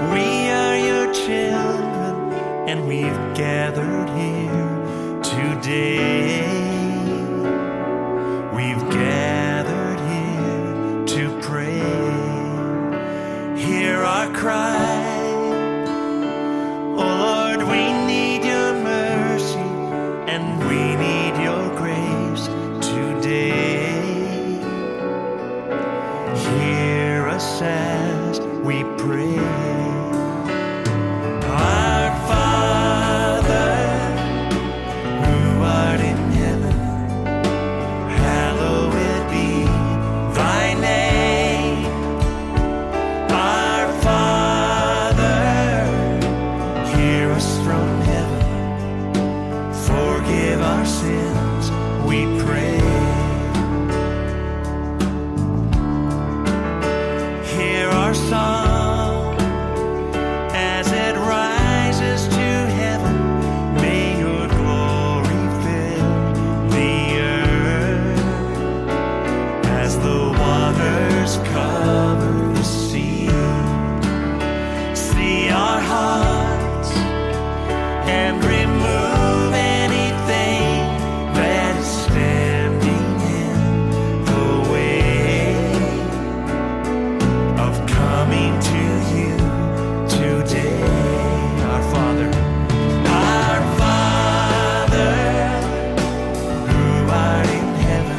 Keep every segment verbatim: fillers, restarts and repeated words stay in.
We are your children, and we've gathered here today. We've gathered here to pray. Hear our cry. Oh Lord, we need your mercy, and we need your grace today. Hear us as we pray. Our Father, who art in heaven, hallowed be thy name. Our Father, hear us from heaven, forgive our sins, we pray. Hear our song as it rises to heaven. May your glory fill the earth as the waters cover the sea. See our hearts and remove anything that is standing in the way of coming to you today. Our Father, our Father, who art in heaven,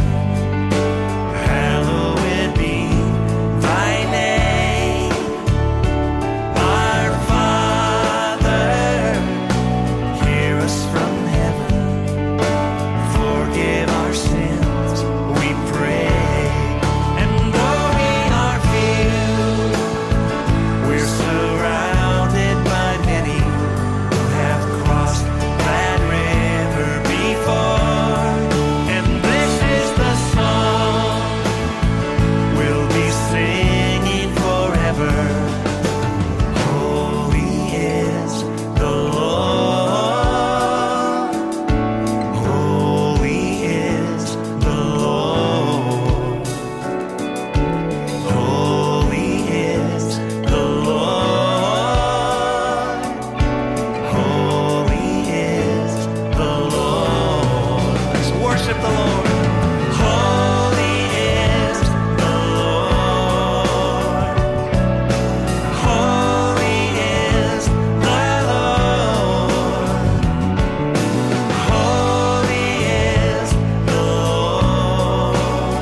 hallowed be thy name. Our Father, hear us from heaven, forgive our sins, we pray. And though we are few, we're surrounded by many who have crossed that river before. And this is the song we'll be singing forever. Holy is the Lord. Holy is the Lord. Holy is the Lord. Holy is the Lord. Let's worship the Lord. Holy is the Lord. Holy is the Lord. Holy is the Lord.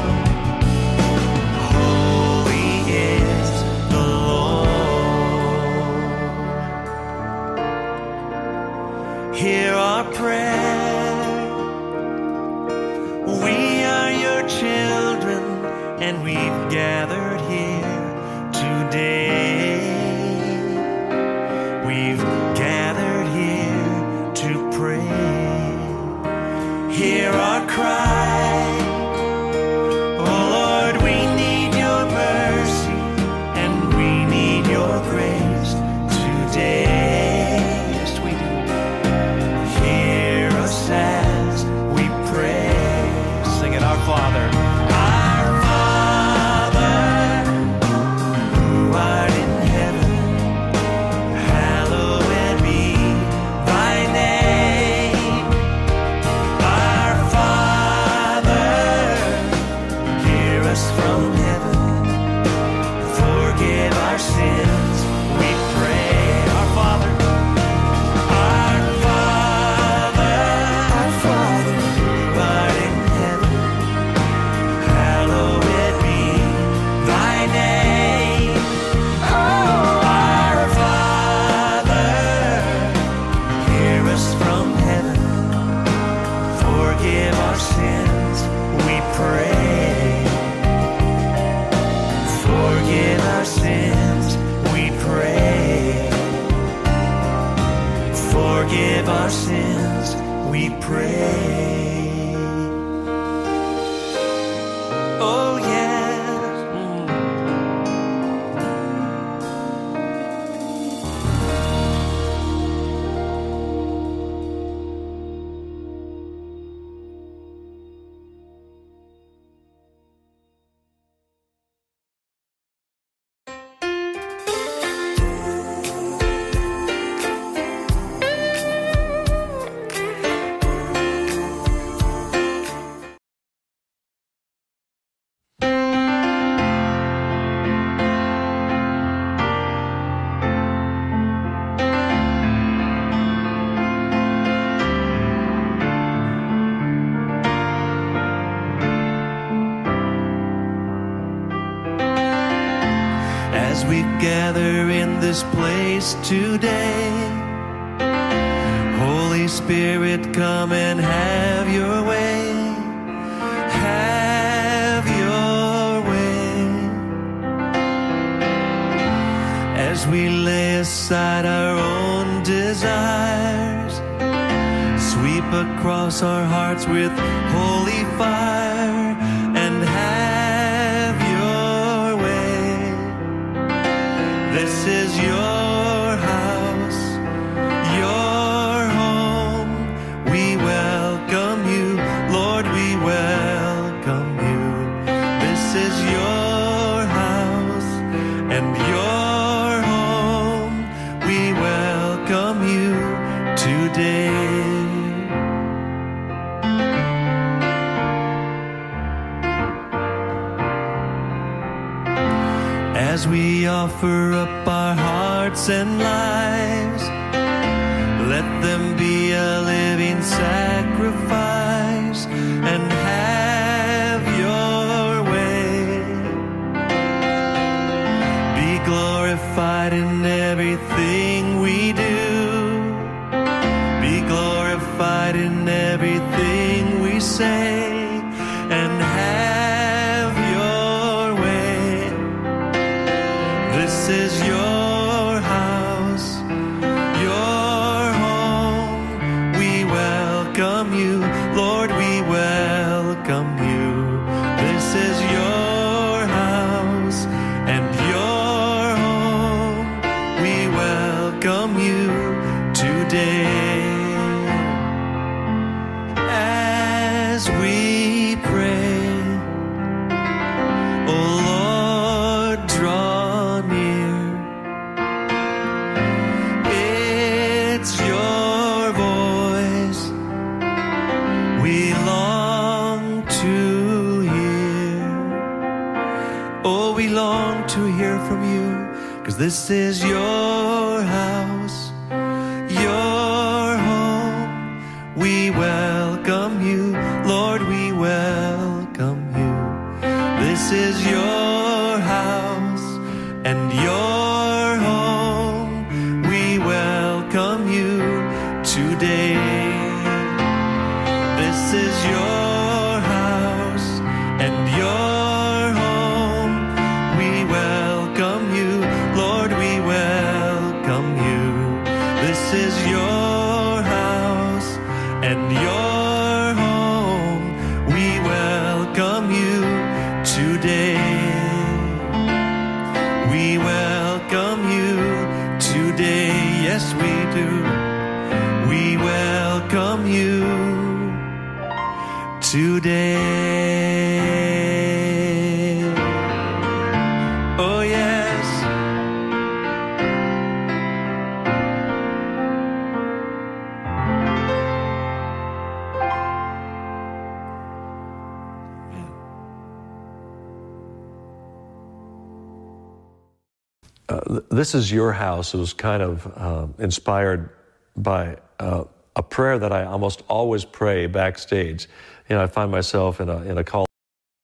Holy is the Lord. Hear our prayer. We are your children, and we've gathered here today. We've gathered here to pray. Hear our cry. Oh Lord, we need your mercy, and we need your grace today. Yes, we do. Hear us as we pray. Sing it, our Father. Our Father, who art in heaven, hallowed be thy name. Our Father, hear us from heaven, forgive our sins, we pray. Our Father, our Father, our Father, who art in heaven, hallowed be thy name. Oh, our Father, hear us from heaven, forgive our sins, we pray. Forgive our sins, we pray. Forgive our sins, we pray. Oh yes. Mm. as we gather in this place today. Holy Spirit, come and have your way. Have your way. As we lay aside our own desires, sweep across our hearts with holy fire and have your way. This is your house, your home. We welcome you, Lord, we welcome you. This is your house and your home. We welcome you today. As we offer up our hearts and lives, let them be a living sacrifice and have your way. Be glorified in everything we do. Be glorified in everything we say and have your way. This is your house, your home. We welcome you, Lord, we welcome you. This is your house and your home. We welcome you today. As we pray, oh Lord, draw near. It's your voice we long to hear. Oh, we long to hear from you, 'cause this is your house, your home. We welcome you, Lord, we welcome you. This is your house and your home. We welcome you today. This is your house and your home. We welcome you, Lord, we welcome you. This is your house and your home. We welcome you today. We welcome you today. Yes, we do. We welcome you today. Oh, yes. Uh, this is your house. It was kind of uh, inspired by uh, a prayer that I almost always pray backstage. You know, I find myself in a in a call.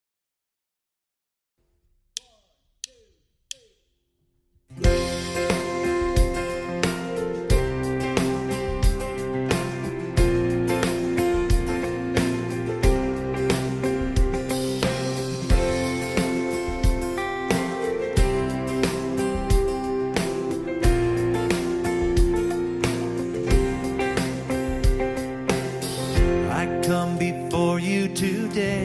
Come before you today.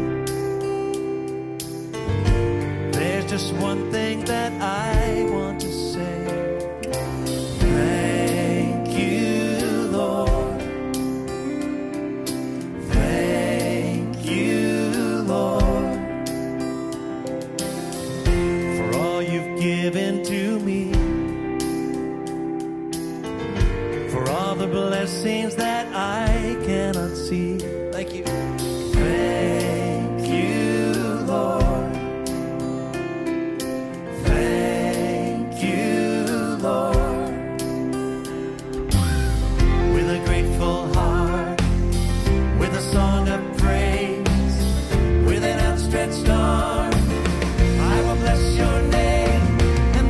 There's just one thing that I want to say. Thank you, Lord. Thank you, Lord, for all you've given to me, for all the blessings that I cannot see. Thank you. Thank you, Lord. Thank you, Lord. With a grateful heart, with a song of praise, with an outstretched arm, I will bless your name and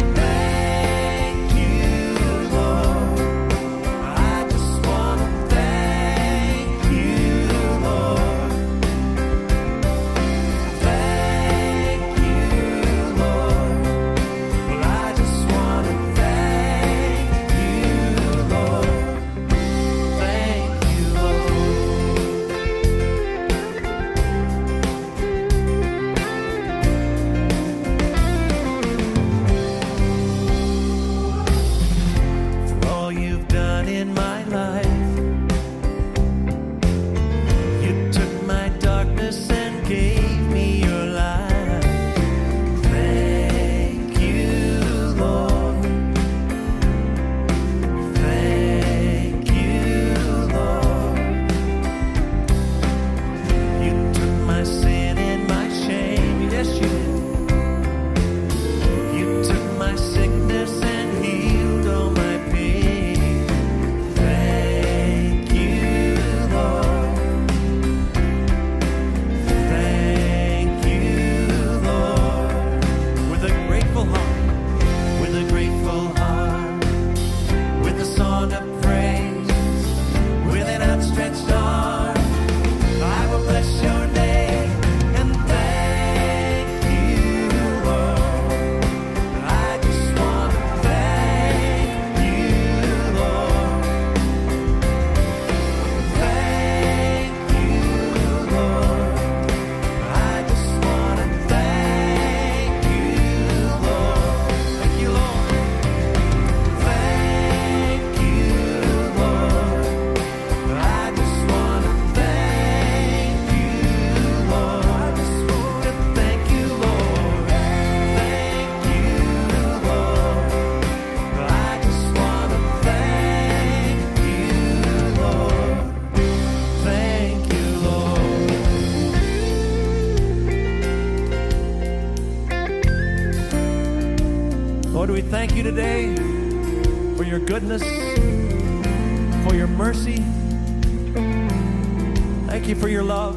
Lord, we thank you today for your goodness, for your mercy. Thank you for your love,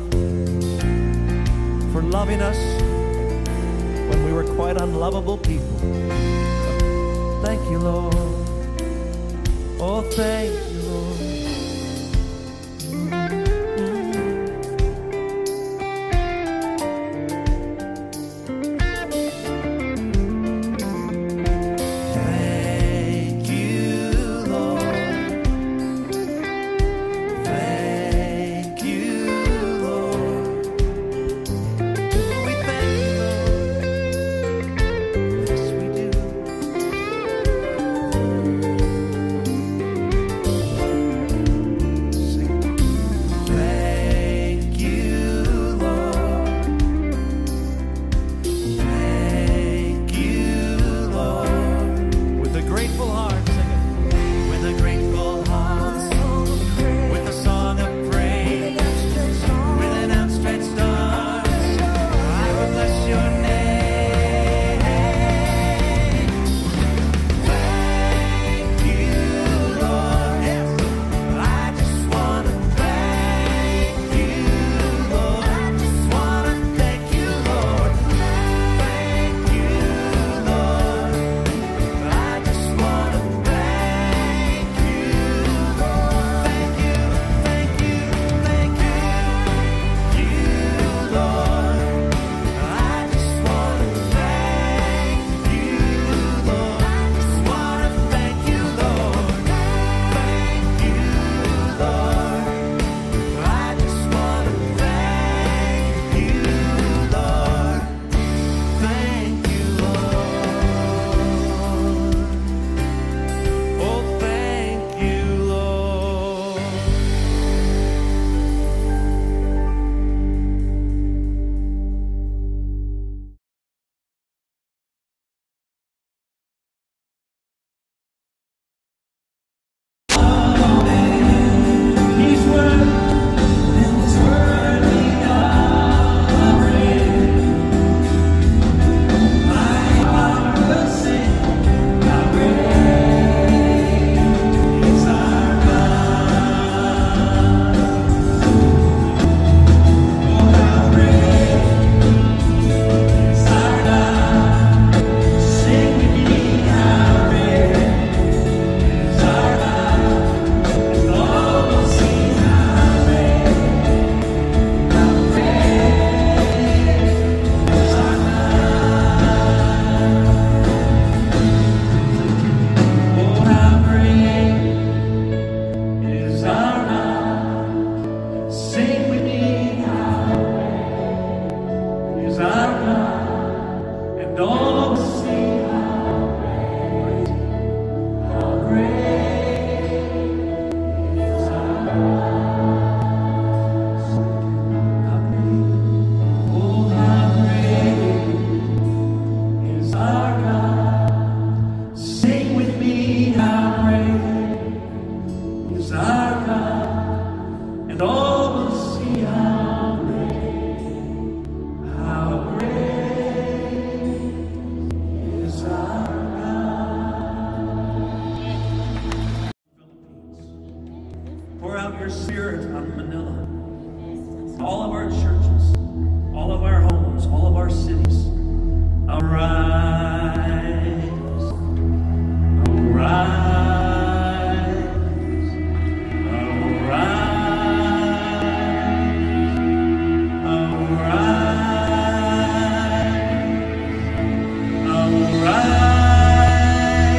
for loving us when we were quite unlovable people. Thank you, Lord. Oh, thank you, Lord.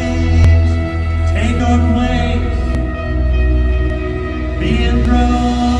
Take our place, be enthroned.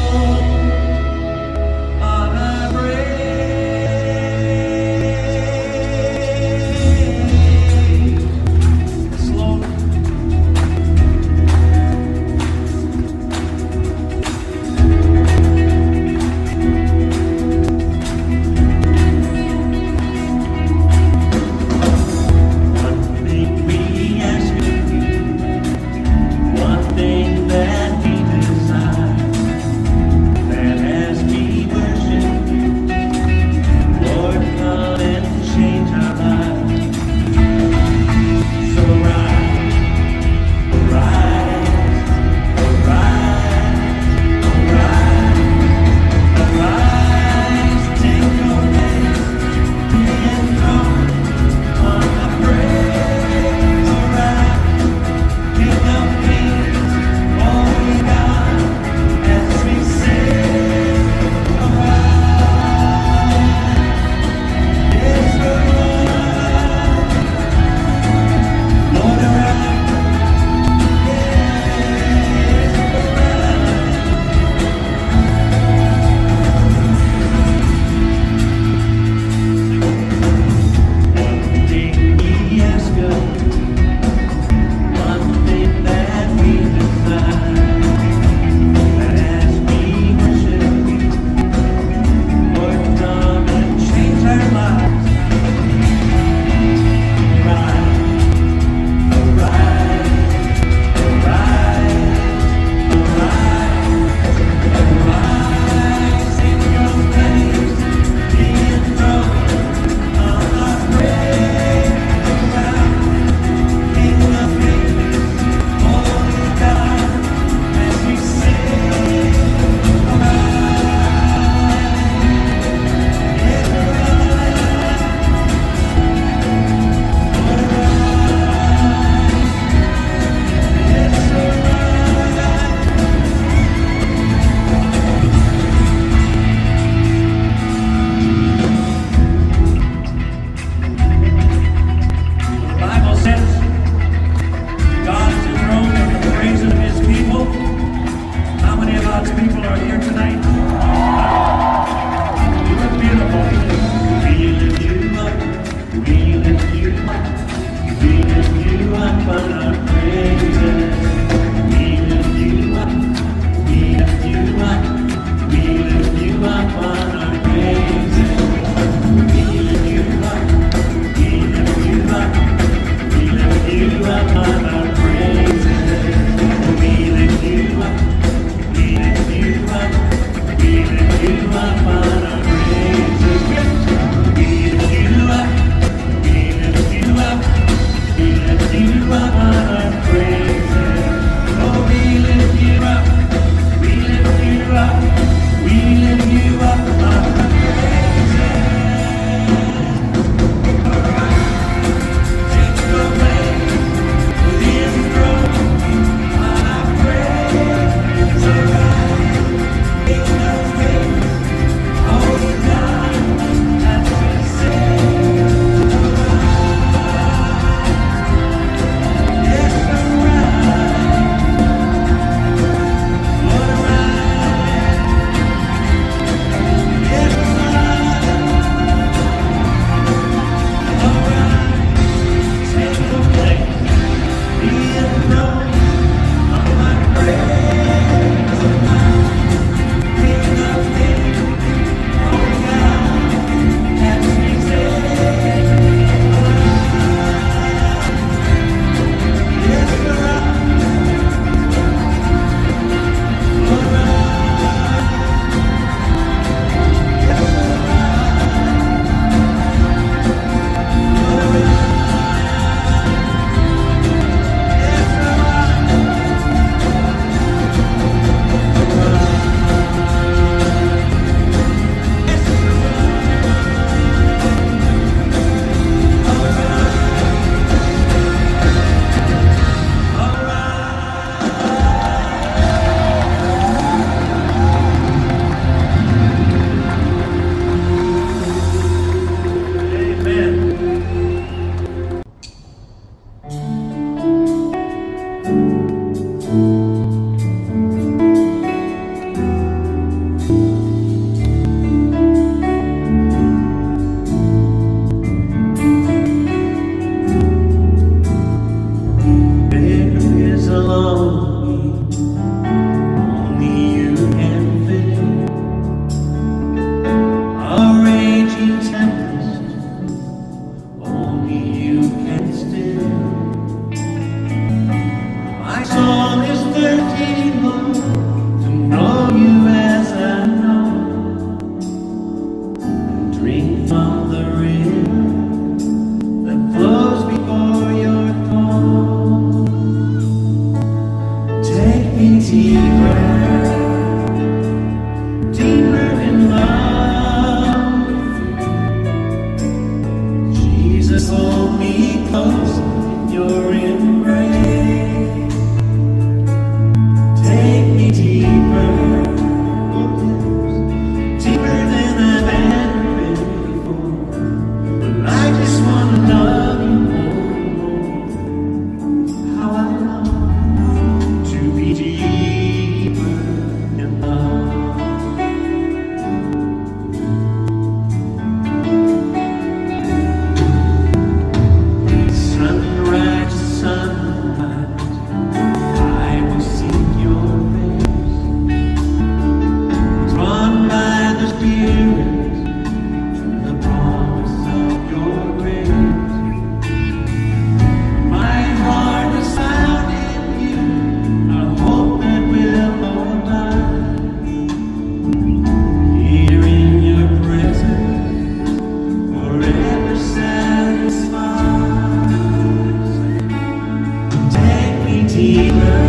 deeper,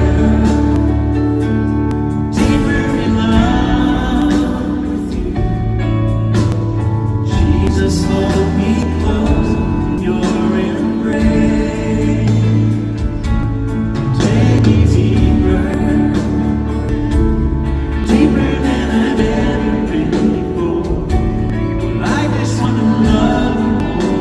deeper in love with you. Jesus, hold me close in your embrace. Take me deeper, deeper than I've ever been before. I just want to love you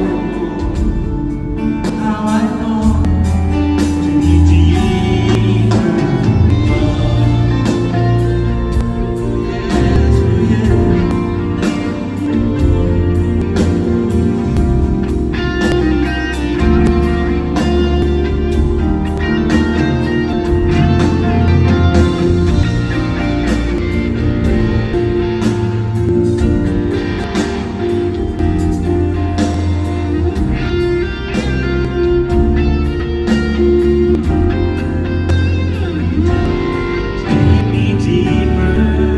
more. How I long to be deeper in love. Yes, yes. Take me deeper,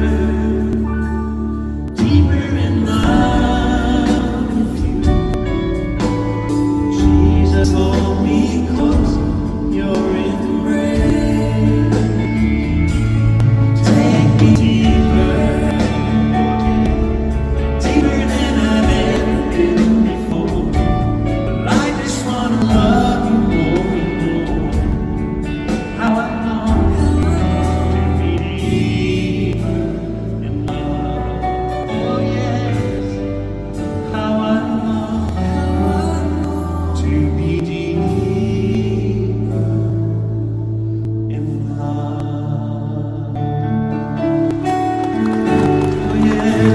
deeper in love with you. Jesus, hold me close in your embrace. Take me deeper, deeper than I've ever been before. I just want to love you more and more. How I long to be deeper in love. Oh yes, how I long to be deeper in love. Oh yeah.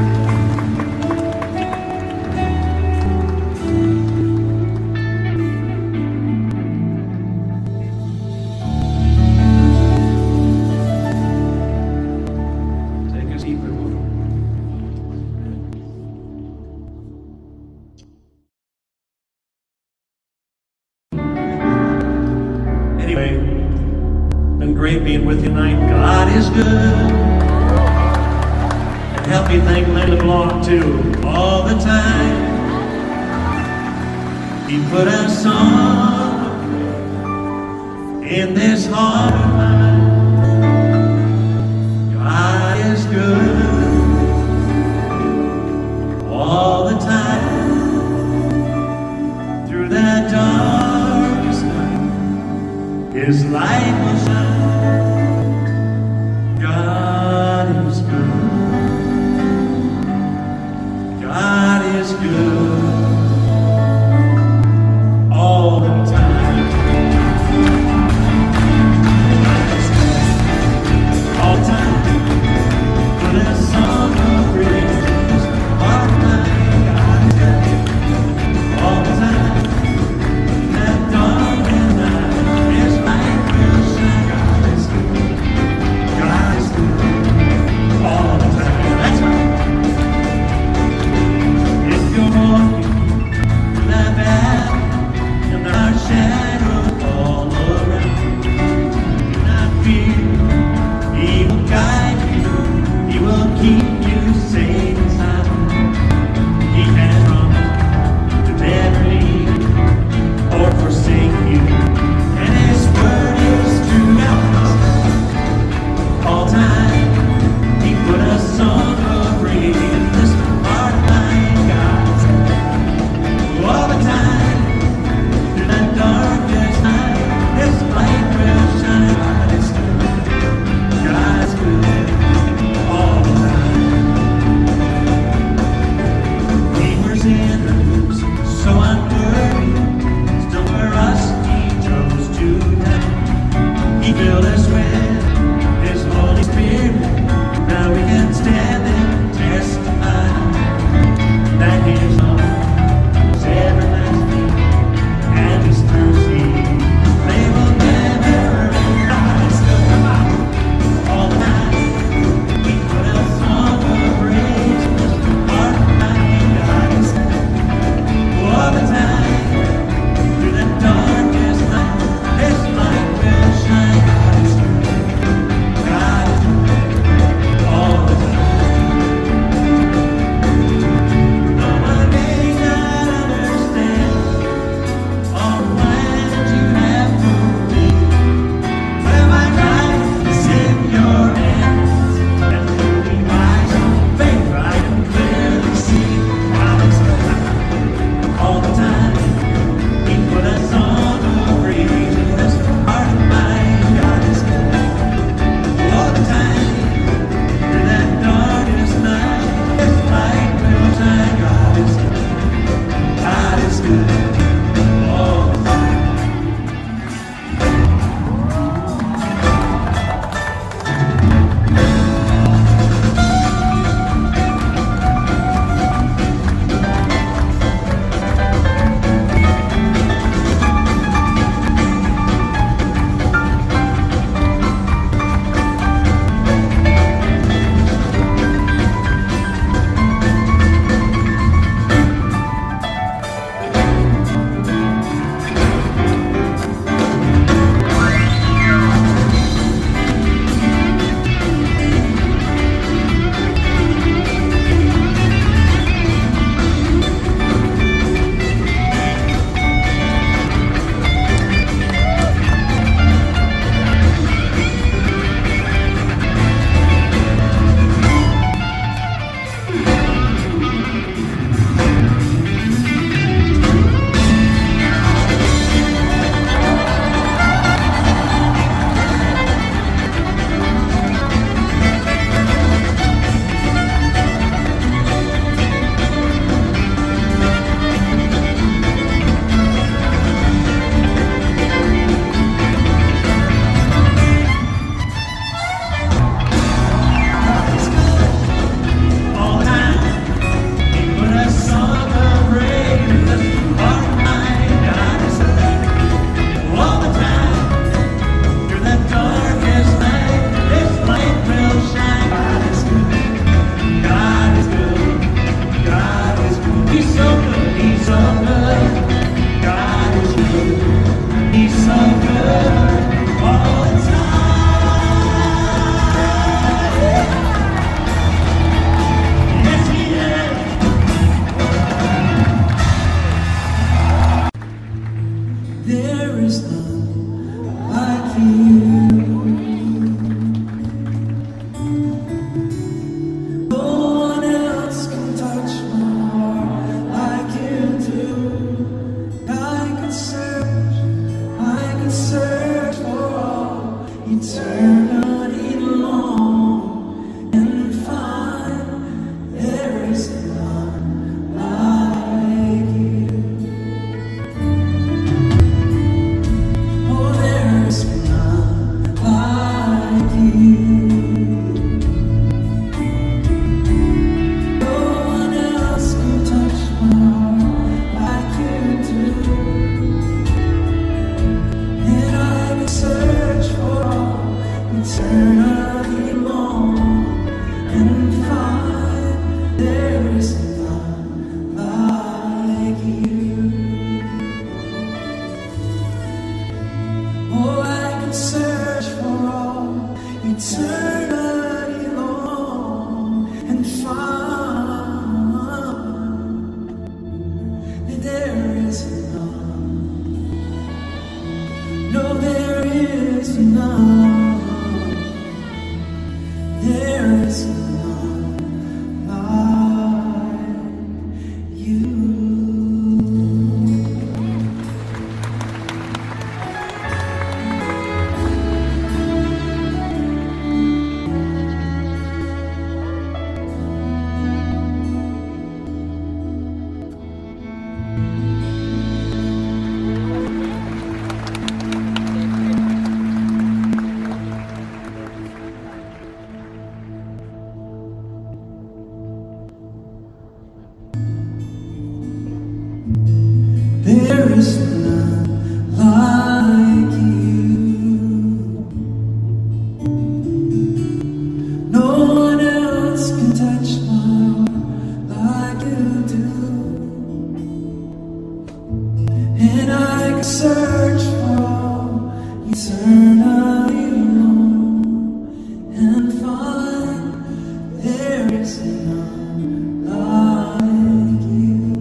Take us deeper, Lord. Anyway, been great being with you tonight. God is good. And help me thank Linda Block too, all the time. He put a song in this heart of mine. God is good all the time. Through that darkest night, His light will shine. God is good. God is good all the time. All the time. With a song of praise, all the time. God is good all the time. That dawn and night, His light will shine. God is good. God is good all the time. That's right. If you're walking through that valley and there are shadows all around, do not fear. He will guide you. He will keep you safe and sound. He has promised to never leave or forsake you, and His word is true. All time, He put a song of praise in this heart of mine. God, all the time, through that dark There is none like you. Eternity long and find there is none like you. Oh, there is none like you. No one else can touch my heart like you do, and I can search for eternity long and find there is none like you. Oh, I can search for all eternity long and find that there is none. No, there is none. There is none like you. There is none like you. No one else can touch my heart like you do, and I can search for all eternity long and find there is none like you.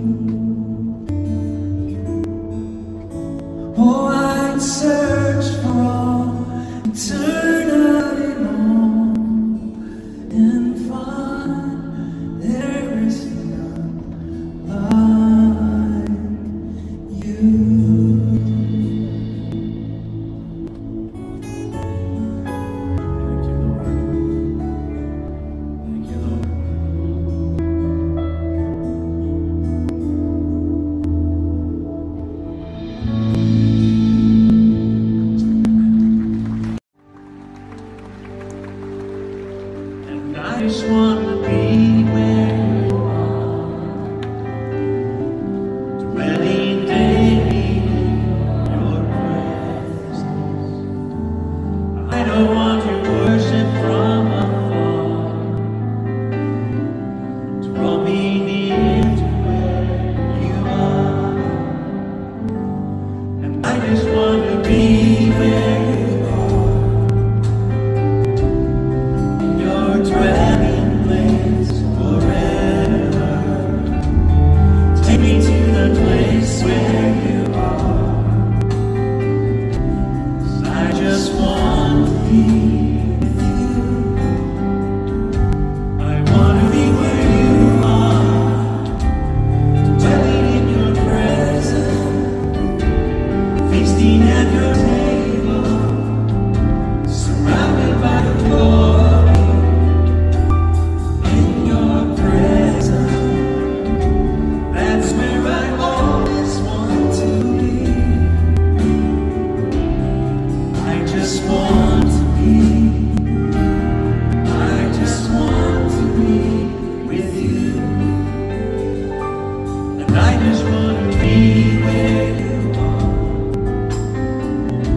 Oh, I can search for all eternity long and find there is none like you. Thank you, Lord. Thank you, Lord. I just want to be where you are, dwelling daily in your presence. I don't want to worship from afar, draw me near to where you are, and I just want to be where you are, your dwelling place forever. Take me to the place where you are, 'cause I just want to be with you. I want to be where you are, dwelling in your presence, feasting at your table, surrounded by your glory. I just want to be where you are,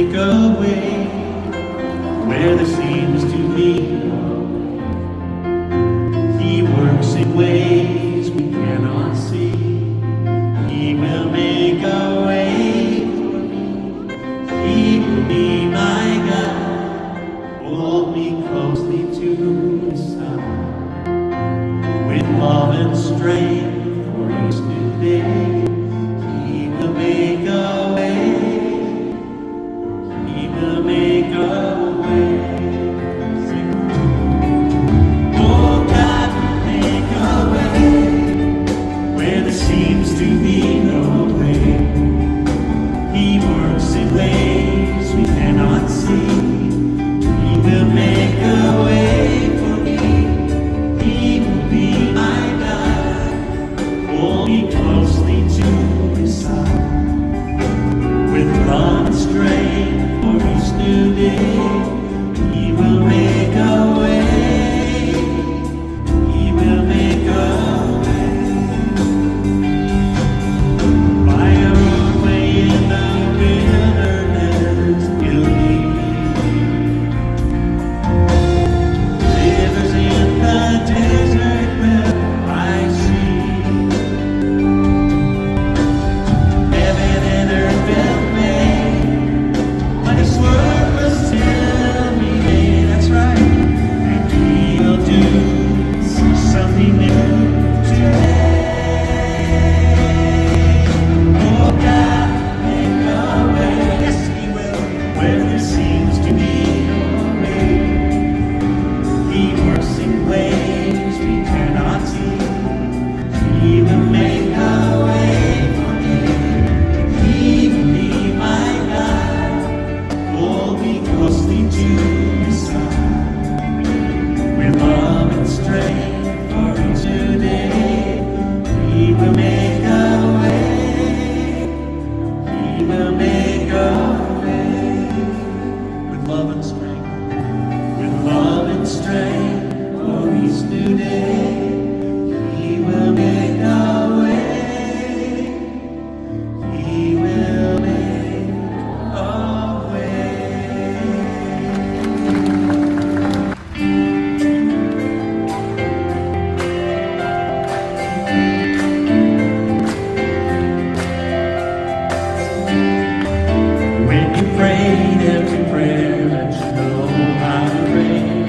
make a way where there seems to be no way. He works in ways we cannot see. He will make a way for me. He will be my God. Hold me closely to his side. With love and strength for each new day. He will make a way. He will make a way. Sing. Oh, God will make a way where there seems to be no way. He works in ways we cannot see. He will make a way for me. He will be my God. Hold me closely to his side. With love and strength for each new day, he will make a way. He will make a way. By a roadway in the wilderness, he'll lead. Rivers in the desert will I see. Heaven and earth will fade, but his word will still remain. That's right. And he will do something new today. Oh, God, make a way. Yes, he will. Where there seems to be no way. He works in ways we cannot see. He will make a way for me. He will be my God. Hold me closely to his side. With love and strength for each new day. He will make a way. He will make a way. With love and strength. With love and strength for each new day. He will make a way. He will make a way. When you prayed every prayer that you know how to pray,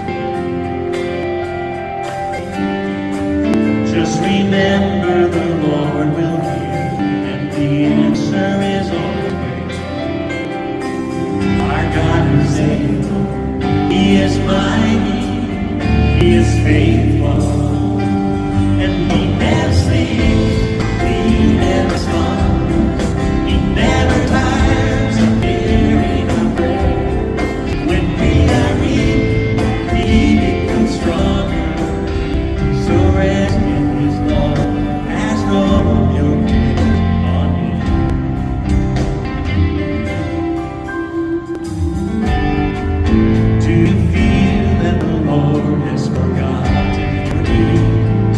just remember the Lord will hear, and the answer is on the way. Our God is able, he is mighty, he is faithful, and he never sleeps, he never slumbers, he never tires of hearing our prayer. When we are weak, he becomes stronger. So rest in his love, cast all your cares on him. Do you feel that the Lord has forgotten your need?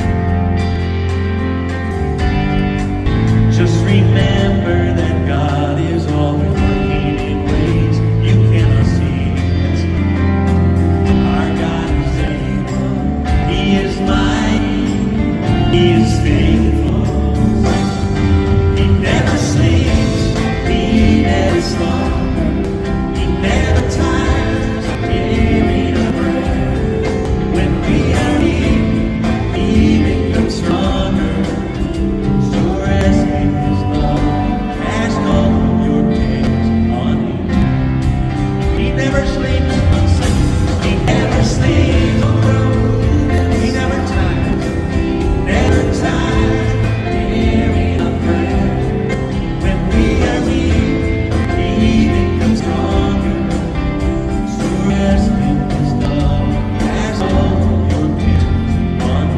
Just remember that God is always working in ways you cannot see. That's right. Our God is able, he is mighty, he is faithful. He never sleeps, he never slumbers, he never tires of hearing our prayer. When we are weak, he becomes stronger. So rest in his love, cast all your cares on him. He never sleeps, he never sleeps, he never tires, never tires of hearing our prayer. When we are weak, he becomes stronger. So rest in his love, cast all your cares on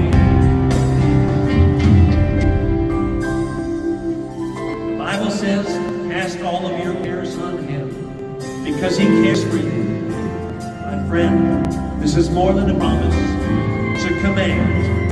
him. The Bible says, cast all of your cares on him, because he cares for you. My friend, this is more than a promise, it's a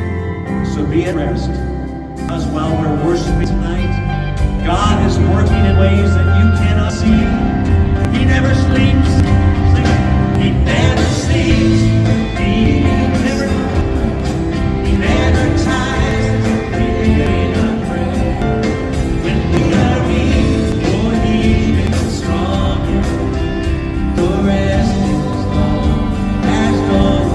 command. So be at rest. Because while we're worshiping tonight, God is working in ways that you cannot see. He never sleeps. He never sleeps. He never, he never tires. Hearing our prayer. When we are weak, or he is stronger. The rest is gone. That's all.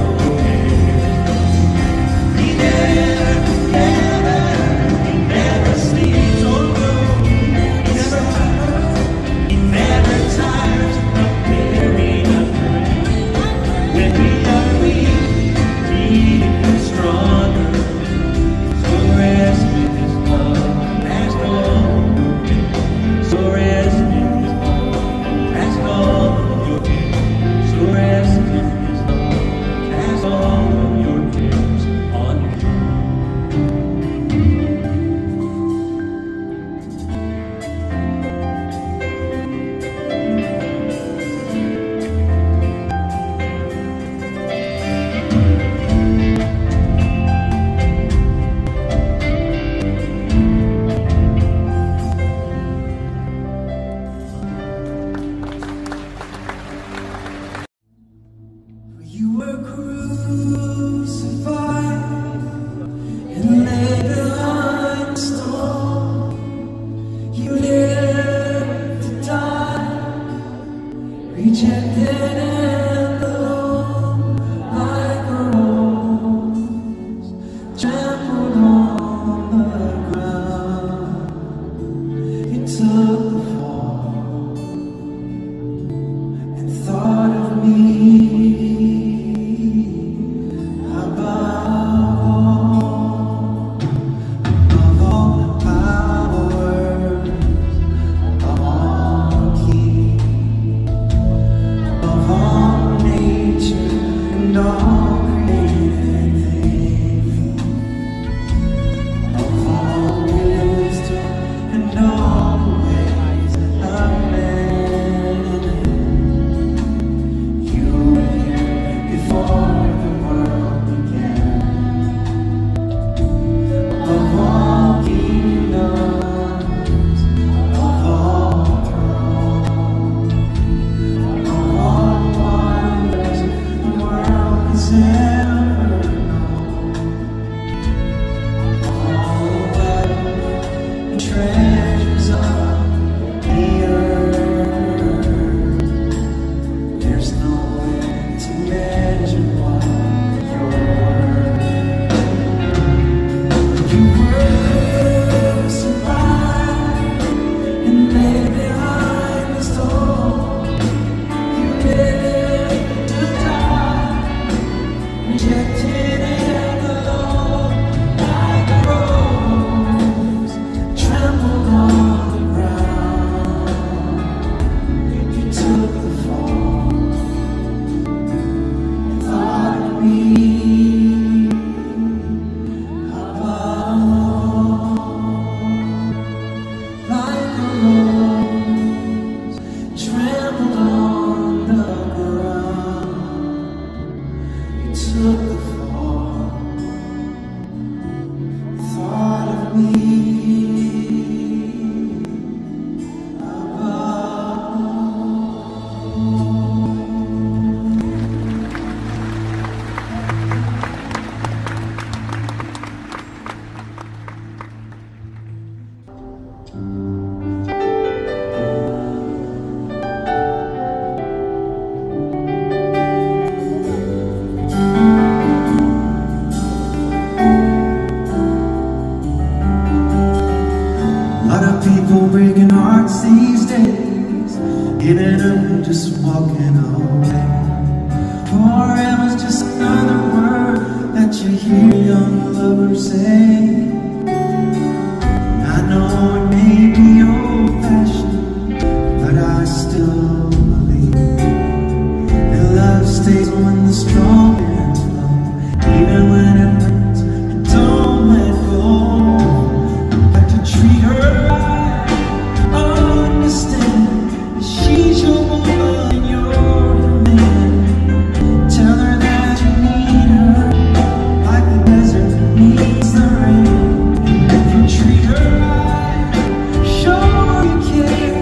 He never, never, he never sleeps. Oh no, he never tires. He never tires of hearing our prayer. When we are weak, he is stronger. So rest in his love, ask all your cares. So rest in his love, ask all your cares. So rest in his love, ask all your cares on him. You were crucified and laid behind the stone. You lived to die, rejected and alone, like a rose trampled on the ground. You took the fall and thought of me. Treasures of the earth, there's no way to measure what you're worth. You were crucified and laid behind the stone. You lived to die, rejected and alone, like a rose trampled on the ground. You took the fall and thought of me. Above, like a rose trampled on the ground. You took the fall, thought of me. Lot of people breaking hearts these days, giving up and just walking away. Forever's just another word that you hear young lovers say. I know it may be old-fashioned, but I still believe that love stays when the strong and slow. Even when it hurts, and don't let go. Like to treat her right, understand that she's your woman and you're your man. Tell her that you need her, like the desert needs the rain. And if you treat her right, show her you care.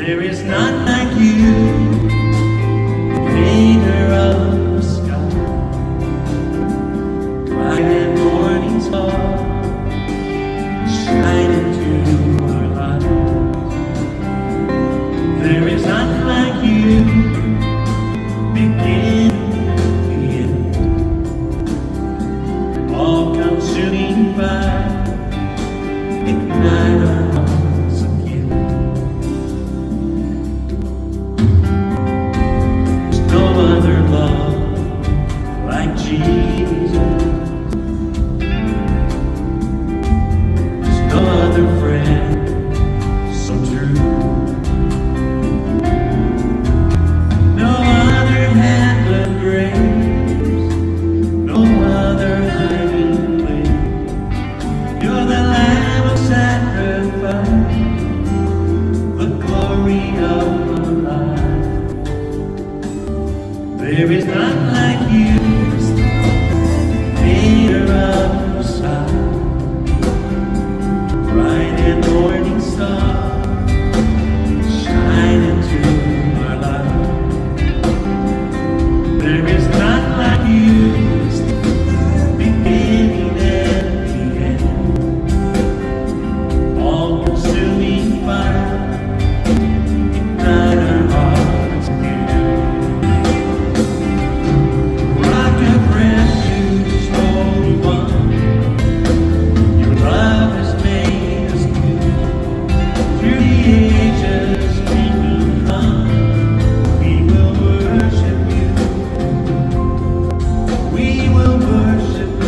There is none like you, creator of the sky, bright and morning star, shine into our lives. There is none like you, beginning to end, all-consuming fire, ignite our hearts again. There's no other love like Jesus. There's no other friend so true. No other hand of grace, no other hiding place. You're the Lamb of sacrifice, the glory of the light. There is none like you, creator of the sky, bright and morning star, shine into our life. There is none like you, beginning and the end, all-consuming fire, ignite our hearts again. Rock of refuge, Holy One, your love has made us new. Through the ages, kingdom come, we will worship you. We will worship you.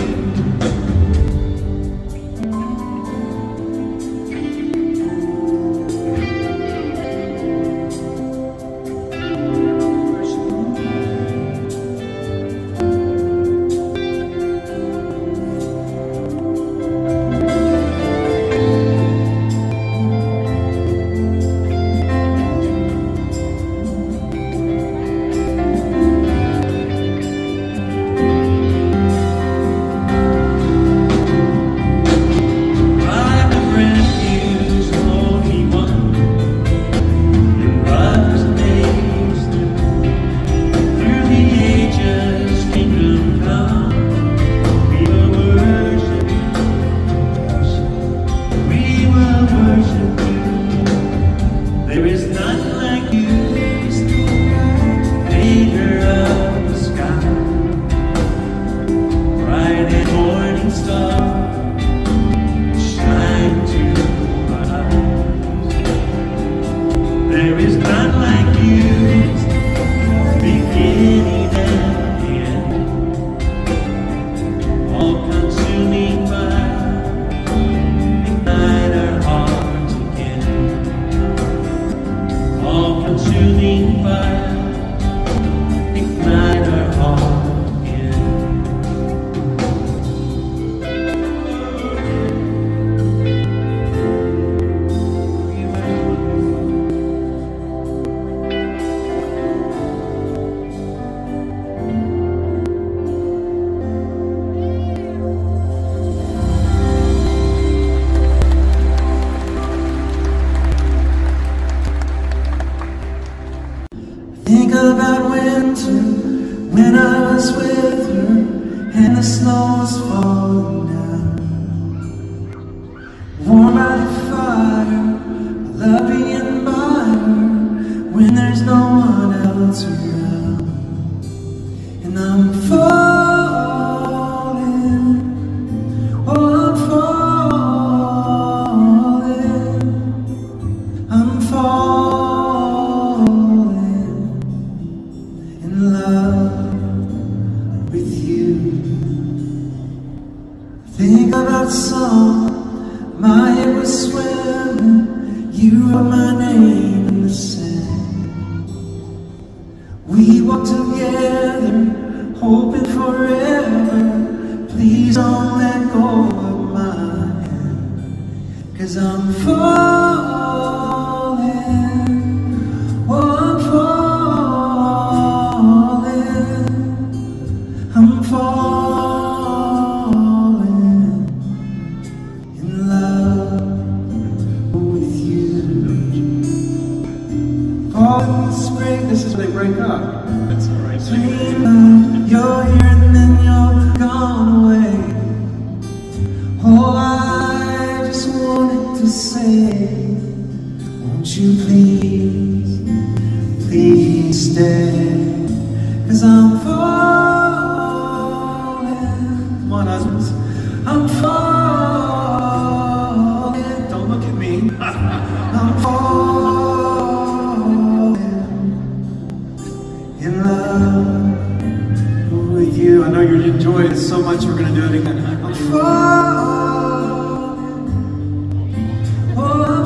Rock of refuge, Holy One, your love has made us new. Through the ages, kingdom come, we will worship you. We will worship you. There is none like you, creator of the sky, bright and morning star, shine to our lives. There is none like you, beginning and the end, all-consuming fire, ignite our hearts again. All-consuming fire, ignite our hearts again. Think about winter when I was with her and the snow was falling down. Warm by the fire, love being by her when there's no one else around. And I'm falling, oh I'm falling, I'm falling in love with you. Think about song, my head was swimming, you wrote my name in the sand. We walked together, hoping forever, please don't let go of my hand. 'Cause I'm falling, oh I'm falling, I'm falling in love with you. this is where they break up. That's right. Dream, you're here and then you're gone away. Oh, I just wanted to say, won't you please, please stay? 'Cause I'm falling. Come on, husbands. I'm falling. Don't look at me. I'm falling in love with you. I know you're enjoying it so much, we're going to do it again. I'm falling. Oh, I'm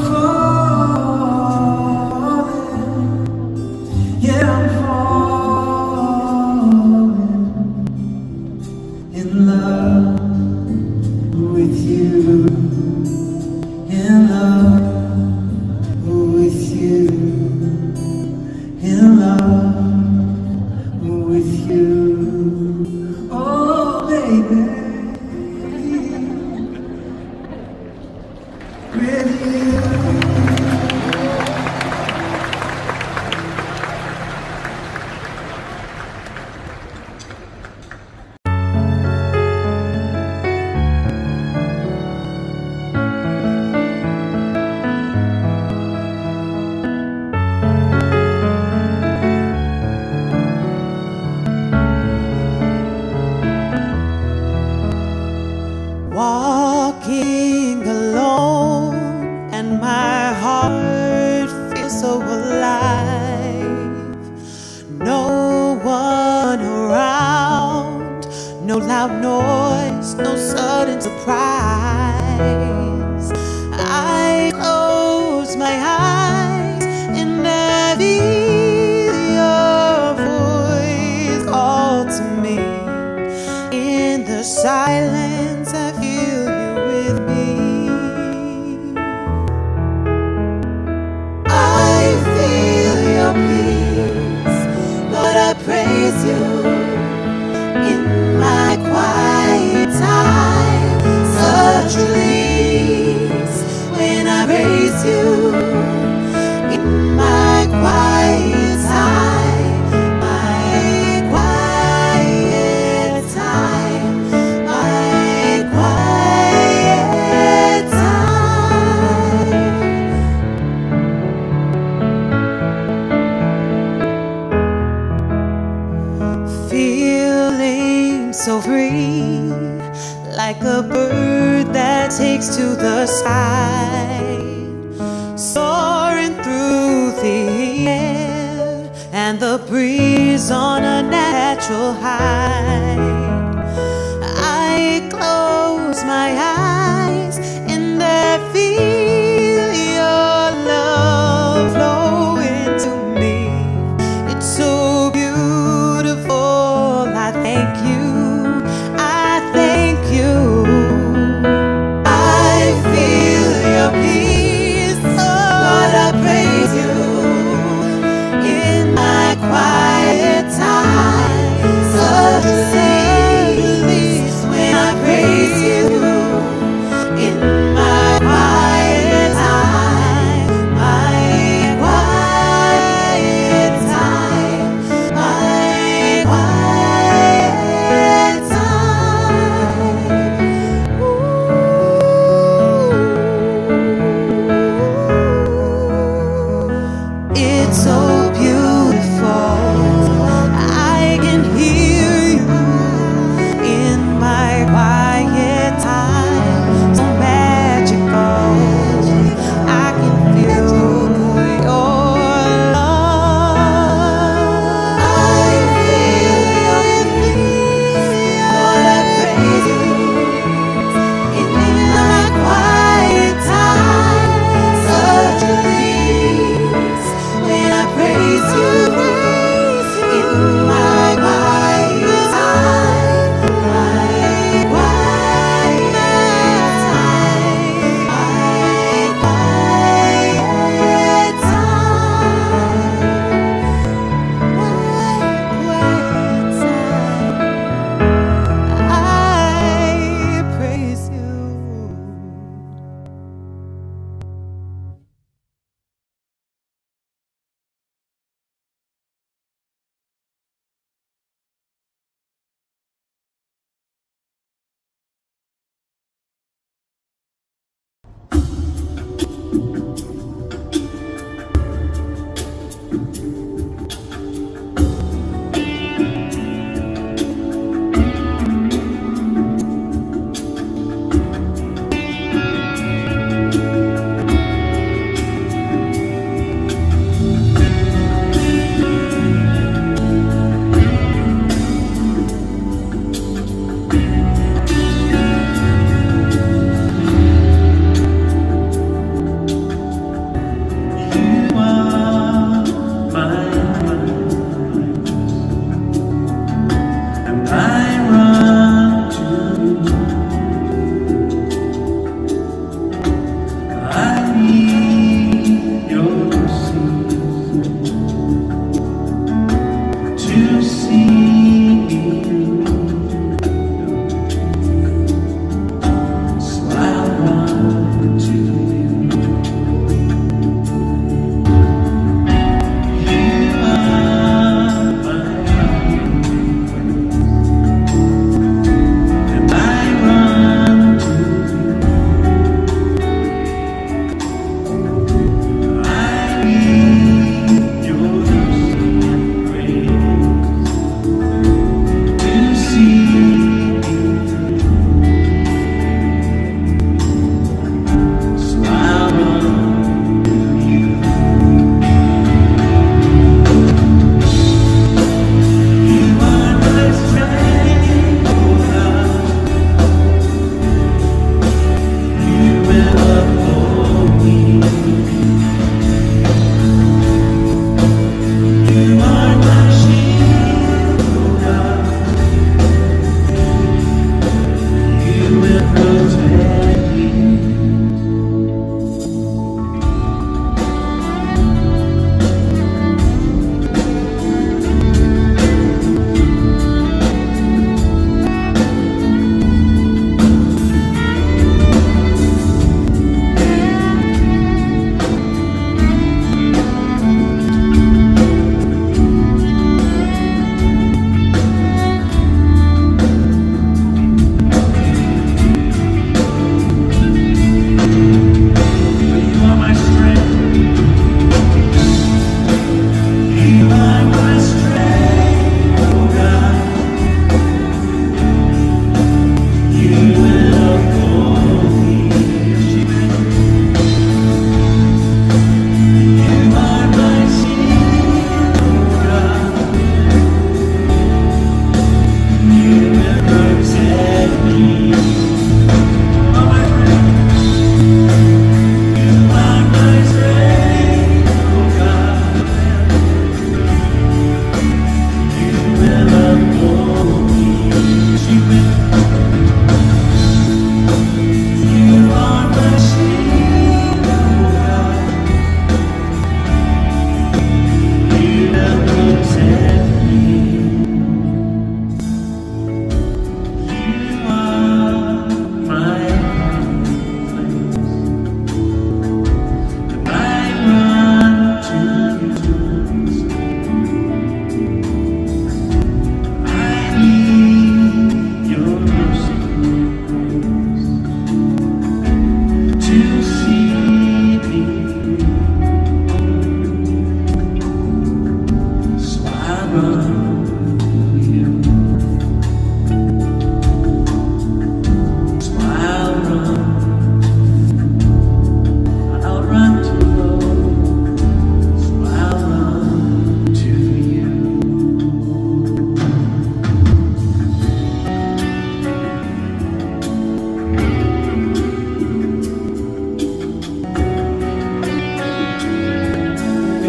falling. Yeah, I'm falling in love with you. In love with you. In love with you. Oh, baby. With you. Walking alone, and my heart feels so alive. No one around, no loud noise, no sudden surprise. I close my eyes and I feel your voice call to me. In the silence, I feel you with me. I feel your peace, Lord, I praise you in my quiet time. Such release when I praise you in my quiet time. My quiet time. My quiet time. Feeling so free, like a bird that takes to the sky, soaring through the air and the breeze on a natural high. I close my eyes and I feel your love flowing to me. It's so beautiful. I thank you. I thank you. I feel your peace. Lord, I praise you in my quiet time. Such a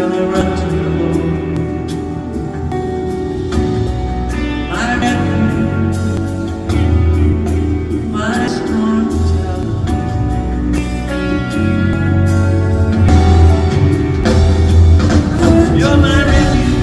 gonna run to the Lord. My refuge, my strong tower. You're my refuge.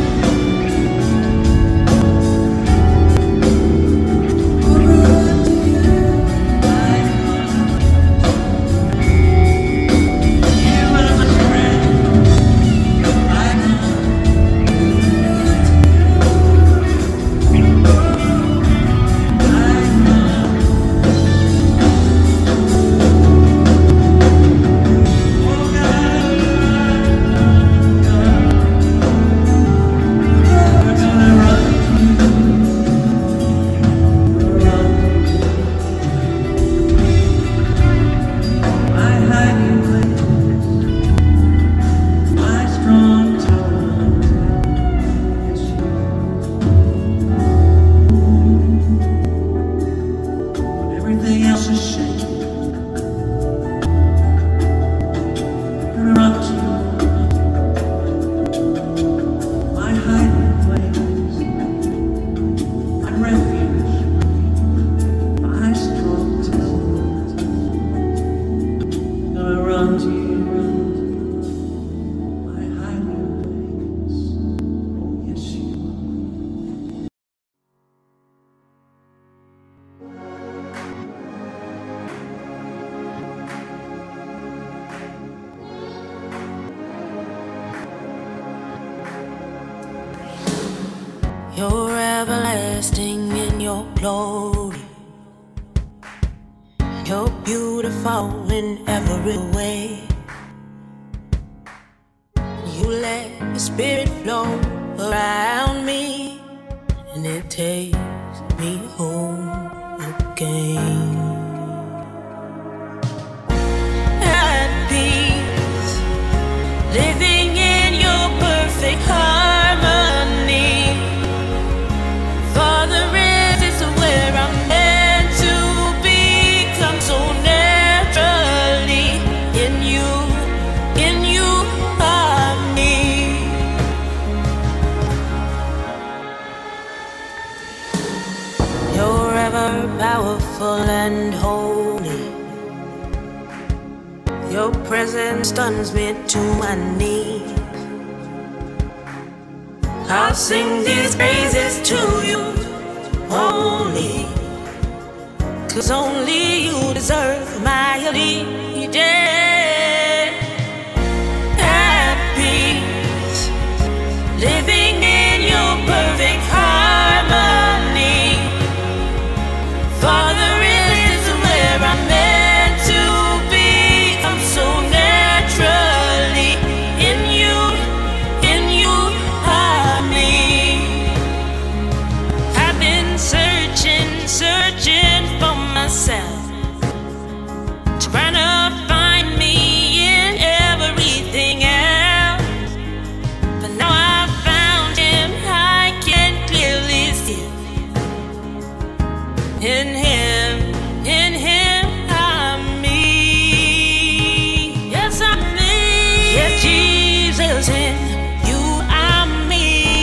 Everything else is shaking. Gonna run to you, my hiding place, my refuge, my strong tower. Gonna run to you, my hiding place. Oh yes, you will. You're everlasting in your glory. You're beautiful in every way. You let your spirit flow around me, and it takes me home again. At peace, living in your perfect harmony. Father, this is where I'm meant to be. Come so naturally. In you, in you are me. You're ever powerful and holy. Your presence stuns me to my knees. I'll sing these praises to you only, 'cause only you deserve my allegiance. At peace, living in your perfect harmony. Father, is where I'm meant to be. I'm so naturally in you, in you are me. I've been searching, searching for myself, trying to find me in everything else. But now I found him, I can clearly see it. In him, in him I'm me. Yes, I'm me. Yes, Jesus, in you I'm me.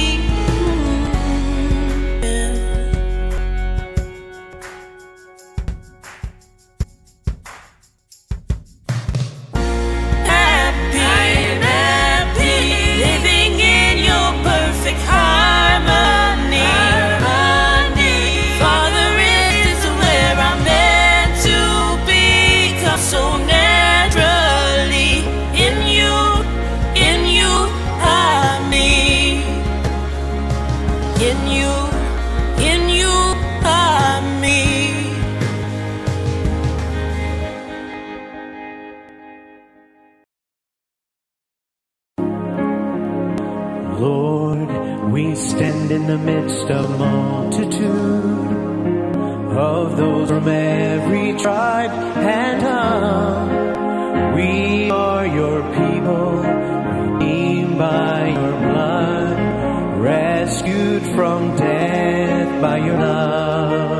Happy, happy, living in your perfect harmony. Father, is where I'm meant to be. Come so naturally. In you, in you are me. In you, in you are me. Lord, we stand in the midst of multitude of those from every tribe and tongue. We are your people, redeemed by your blood, rescued from death by your love.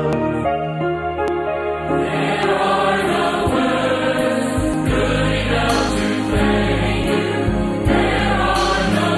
There are no words good enough to thank you. There are no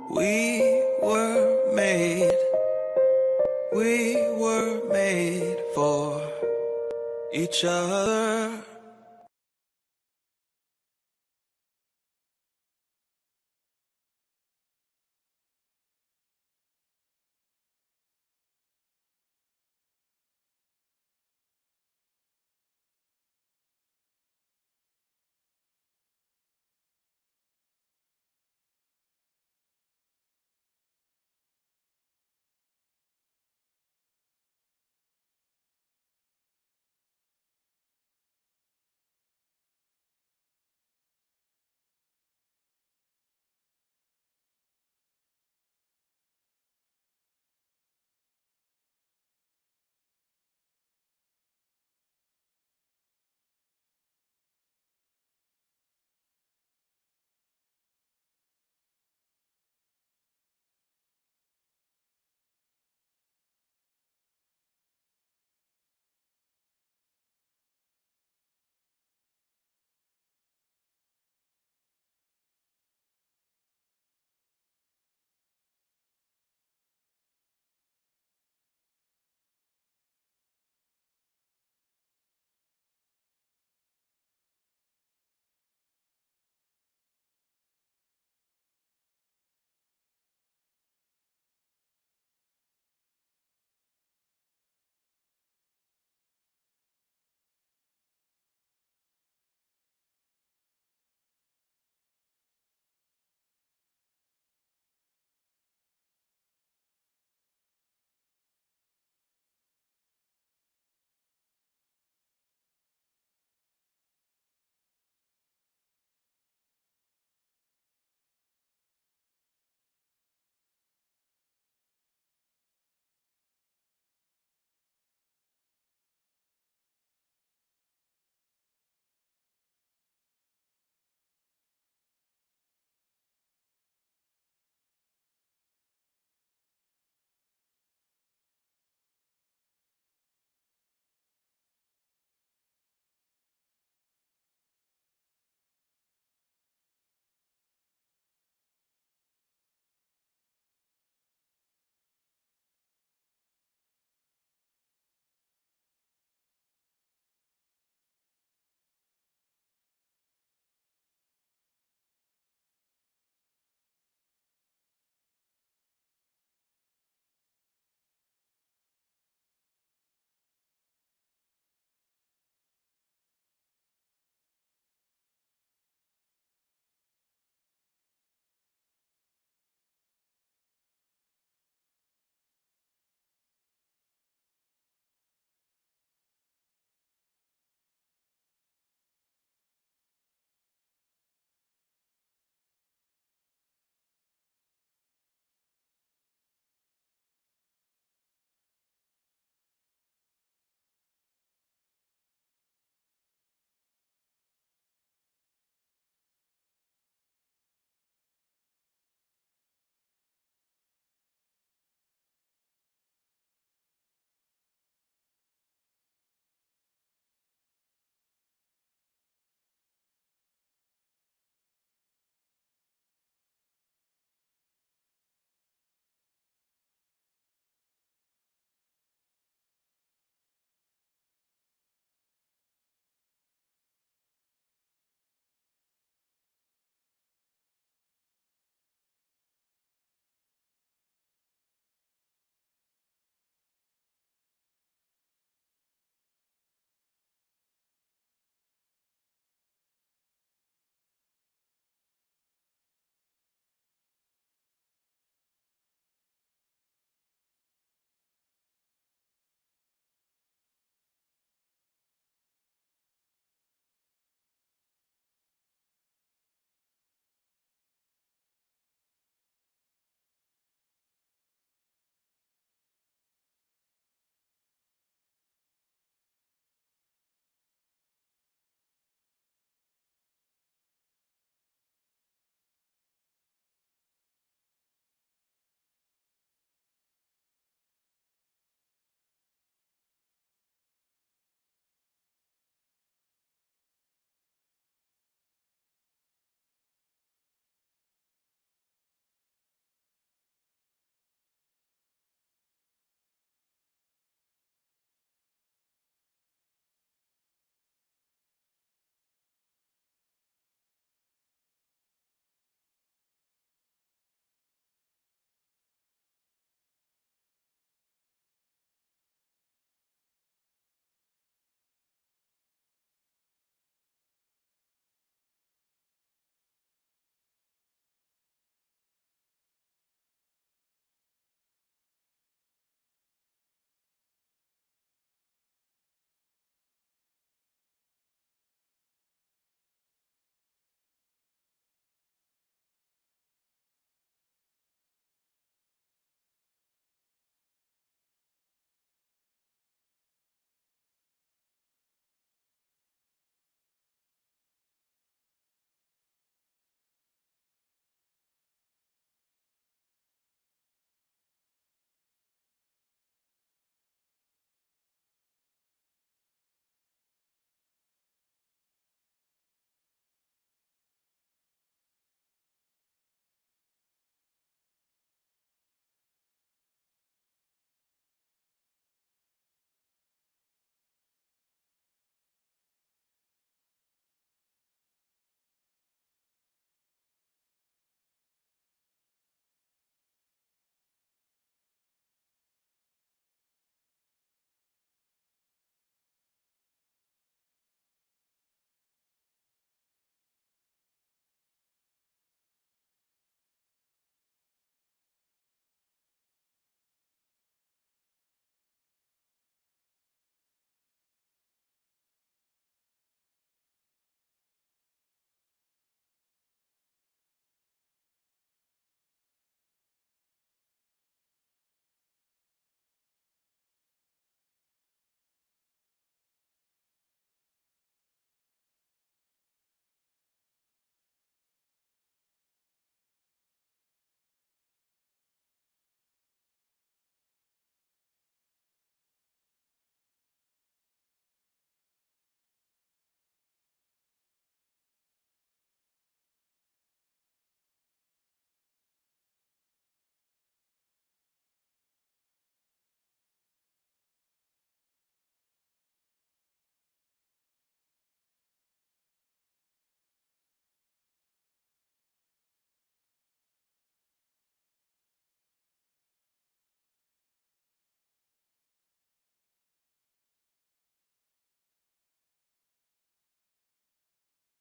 We were made, we were made for each other.